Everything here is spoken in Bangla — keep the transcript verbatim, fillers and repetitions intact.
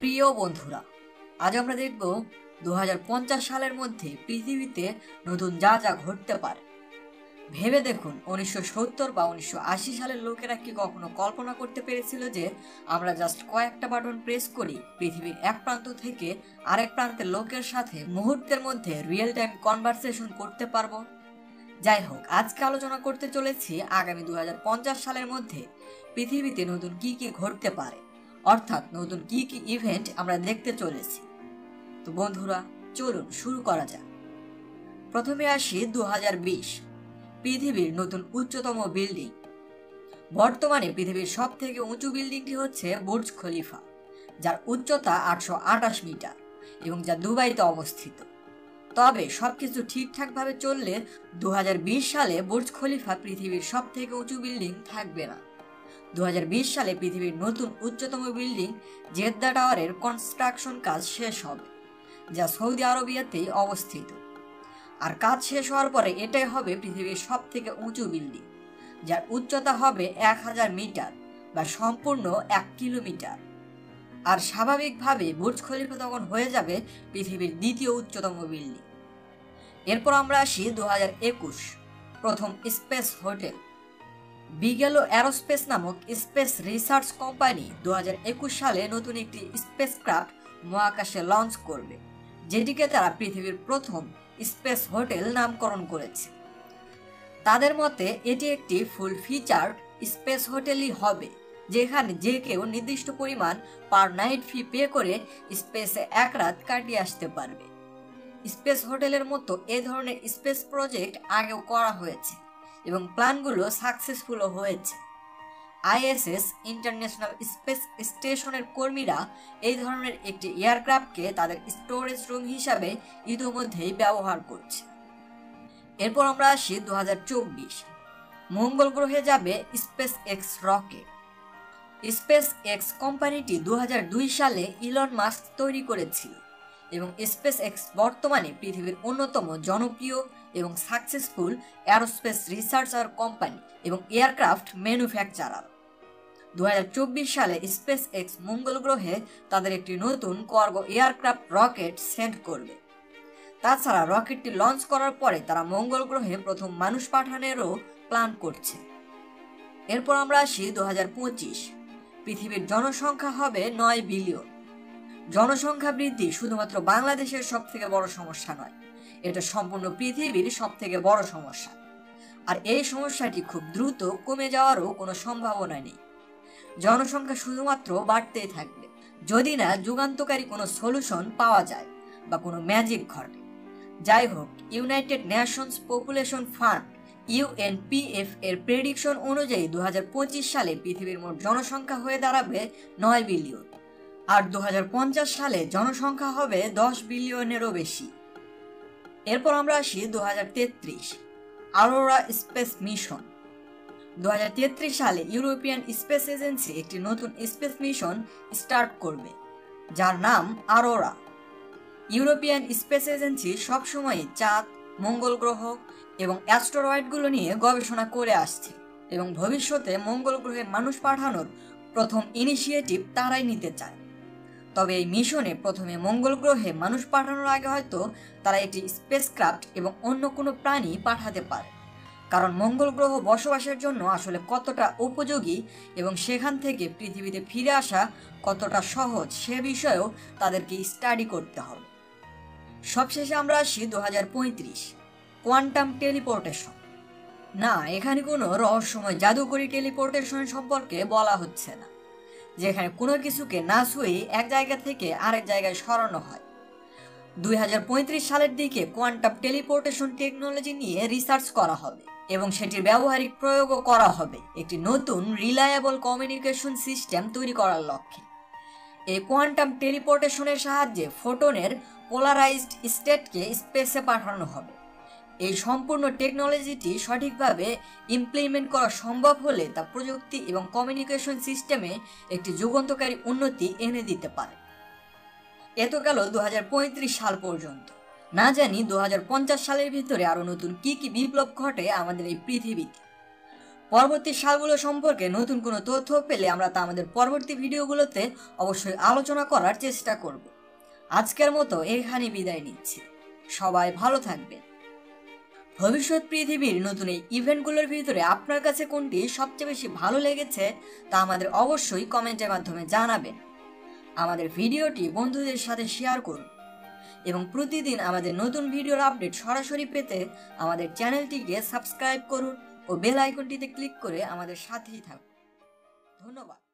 প্রিয় বন্ধুরা, আজ আমরা দেখব দু হাজার পঞ্চাশ সালের মধ্যে পৃথিবীতে নতুন যা যা ঘটতে পারে। ভেবে দেখুন, উনিশশো সত্তর বা উনিশশো আশি সালের লোকেরা কি কখনো কল্পনা করতে পেরেছিল যে আমরা জাস্ট কয়েকটা বাটন প্রেস করি পৃথিবীর এক প্রান্ত থেকে আরেক প্রান্তের লোকের সাথে মুহূর্তের মধ্যে রিয়েল টাইম কনভারসেশন করতে পারবো। যাই হোক, আজকে আলোচনা করতে চলেছি আগামী দু হাজার পঞ্চাশ সালের মধ্যে পৃথিবীতে নতুন কি কি ঘটতে পারে, অর্থাৎ নতুন কি কি ইভেন্ট আমরা দেখতে চলেছি। তো বন্ধুরা, চলুন শুরু করা যাক। প্রথমে আসি দু হাজার বিশ, পৃথিবীর নতুন উচ্চতম বিল্ডিং। বর্তমানে পৃথিবীর সব থেকে উঁচু বিল্ডিংটি হচ্ছে বুর্জ খলিফা, যার উচ্চতা আটশো আটাশ মিটার এবং যা দুবাইতে অবস্থিত। তবে সবকিছু ঠিকঠাকভাবে চললে দু হাজার বিশ সালে বুর্জ খলিফা পৃথিবীর সব থেকে উঁচু বিল্ডিং থাকবে না। দু হাজার বিশ সালে পৃথিবীর নতুন উচ্চতম বিল্ডিং জেদ্দা টাওয়ারের কনস্ট্রাকশন কাজ শেষ হবে, যা সৌদি আরবিয়াতেই অবস্থিত। আর কাজ শেষ হওয়ার পরে এটাই হবে পৃথিবীর সব থেকে উঁচু বিল্ডিং, যার উচ্চতা হবে এক হাজার মিটার বা সম্পূর্ণ এক কিলোমিটার। আর স্বাভাবিকভাবে বুর্জ খলিফা তখন হয়ে যাবে পৃথিবীর দ্বিতীয় উচ্চতম বিল্ডিং। এরপর আমরা আসি দু হাজার একুশ, প্রথম স্পেস হোটেল। বিগেলো অ্যারোস্পেস নামক স্পেস রিসার্চ কোম্পানি দু হাজার একুশ সালে নতুন একটি স্পেস ক্রাফট মহাকাশে লঞ্চ করবে, যেটিকে তারা পৃথিবীর প্রথম স্পেস হোটেল নামকরণ করেছে। তাদের মতে এটি একটি ফুল ফিচার্ড স্পেস হোটেলই হবে, যেখানে যে কেউ নির্দিষ্ট পরিমাণ পার নাইট ফি পে করে স্পেসে এক রাত কাটিয়ে আসতে পারবে। স্পেস হোটেলের মতো এ ধরনের স্পেস প্রজেক্ট আগেও করা হয়েছে এবং প্ল্যানগুলো সাকসেসফুলও হয়েছে। আইএসএস ইন্টারন্যাশনাল স্পেস স্টেশনের কর্মীরা এই ধরনের একটি এয়ারক্রাফটকে তাদের স্টোরেজ রুম হিসাবে ইতিমধ্যেই ব্যবহার করছে। এরপর আমরা আসি দু হাজার চব্বিশ, মঙ্গল গ্রহে যাবে SpaceX rocket. SpaceX কোম্পানিটি দু হাজার দুই সালে ইলন মাস্ক তৈরি করেছিল এবং স্পেস এক্স বর্তমানে পৃথিবীর অন্যতম জনপ্রিয় এবং সাকসেসফুল অ্যারোস্পেস রিসার্চার কোম্পানি এবং এয়ারক্রাফট ম্যানুফ্যাকচারার। দু হাজার চব্বিশ সালে স্পেস এক্স মঙ্গল গ্রহে তাদের একটি নতুন কার্গো এয়ারক্রাফট রকেট সেন্ড করবে। তাছাড়া রকেটটি লঞ্চ করার পরে তারা মঙ্গল গ্রহে প্রথম মানুষ পাঠানোরও প্ল্যান করছে। এরপর আমরা আসি দু হাজার পঁচিশ, পৃথিবীর জনসংখ্যা হবে নয় বিলিয়ন। জনসংখ্যা বৃদ্ধি শুধুমাত্র বাংলাদেশের সব থেকে বড় সমস্যা নয়, এটা সম্পূর্ণ পৃথিবীর সব থেকে বড় সমস্যা। আর এই সমস্যাটি খুব দ্রুত কমে যাওয়ারও কোনো সম্ভাবনা নেই। জনসংখ্যা শুধুমাত্র বাড়তেই থাকবে, যদি না যুগান্তকারী কোনো সলিউশন পাওয়া যায় বা কোনো ম্যাজিক ঘটে। যাই হোক, United Nations population fund UNPF এর প্রেডিকশন অনুযায়ী দু হাজার পঁচিশ সালে পৃথিবীর মোট জনসংখ্যা হয়ে দাঁড়াবে নয় বিলিয়ন, আর দু হাজার পঞ্চাশ সালে জনসংখ্যা হবে দশ বিলিয়নেরও বেশি। এরপর আমরা আসি দু হাজার তেত্রিশ, আরোরা স্পেস মিশন। দু হাজার তেত্রিশ সালে ইউরোপিয়ান স্পেস এজেন্সি একটি নতুন স্পেস মিশন স্টার্ট করবে, যার নাম আরোরা। ইউরোপিয়ান স্পেস এজেন্সি সবসময় চাঁদ, মঙ্গল গ্রহ এবং অ্যাস্টেরয়েডগুলো নিয়ে গবেষণা করে আসছে এবং ভবিষ্যতে মঙ্গল গ্রহে মানুষ পাঠানোর প্রথম ইনিশিয়েটিভ তারাই নিতে চায়। তবে এই মিশনে প্রথমে মঙ্গল গ্রহে মানুষ পাঠানোর আগে হয়তো তারা একটি স্পেসক্রাফট এবং অন্য কোনো প্রাণী পাঠাতে পারে, কারণ মঙ্গল গ্রহ বসবাসের জন্য আসলে কতটা উপযোগী এবং সেখান থেকে পৃথিবীতে ফিরে আসা কতটা সহজ সে বিষয়েও তাদেরকে স্টাডি করতে হবে। সবশেষে আমরা আসি দু হাজার পঁয়ত্রিশ, কোয়ান্টাম টেলিপোর্টেশন। না, এখানে কোনো রহস্যময় জাদুকরী টেলিপোর্টেশন সম্পর্কে বলা হচ্ছে না, যেখানে কোনো কিছুকে না ছুঁয়ে এক জায়গা থেকে আরেক জায়গায় সরানো হয়। দুই হাজার পঁয়ত্রিশ সালের দিকে কোয়ান্টাম টেলিপোর্টেশন টেকনোলজি নিয়ে রিসার্চ করা হবে এবং সেটির ব্যবহারিক প্রয়োগও করা হবে একটি নতুন রিলায়েবল কমিউনিকেশন সিস্টেম তৈরি করার লক্ষ্যে। এই কোয়ান্টাম টেলিপোর্টেশনের সাহায্যে ফোটনের পোলারাইজড স্টেটকে স্পেসে পাঠানো হবে। এই সম্পূর্ণ টেকনোলজিটি সঠিকভাবে ইমপ্লিমেন্ট করা সম্ভব হলে তা প্রযুক্তি এবং কমিউনিকেশন সিস্টেমে একটি যুগান্তকারী উন্নতি এনে দিতে পারে। এত গেল দু হাজার পঁয়ত্রিশ সাল পর্যন্ত। না জানি দু হাজার পঞ্চাশ সালের ভিতরে আরো নতুন কি কি বিপ্লব ঘটে আমাদের এই পৃথিবীতে। পরবর্তী সালগুলো সম্পর্কে নতুন কোনো তথ্য পেলে আমরা তা আমাদের পরবর্তী ভিডিওগুলোতে অবশ্যই আলোচনা করার চেষ্টা করব। আজকের মতো এখানে বিদায় নিচ্ছি। সবাই ভালো থাকবেন। ভবিষ্যৎ পৃথিবীর নতুন এই ইভেন্টগুলোর ভিতরে আপনার কাছে কোনটি সবচেয়ে বেশি ভালো লেগেছে তা আমাদের অবশ্যই কমেন্টের মাধ্যমে জানাবেন। আমাদের ভিডিওটি বন্ধুদের সাথে শেয়ার করুন এবং প্রতিদিন আমাদের নতুন ভিডিওর আপডেট সরাসরি পেতে আমাদের চ্যানেলটিকে সাবস্ক্রাইব করুন ও বেল আইকনটিতে ক্লিক করে আমাদের সাথেই থাকুন। ধন্যবাদ।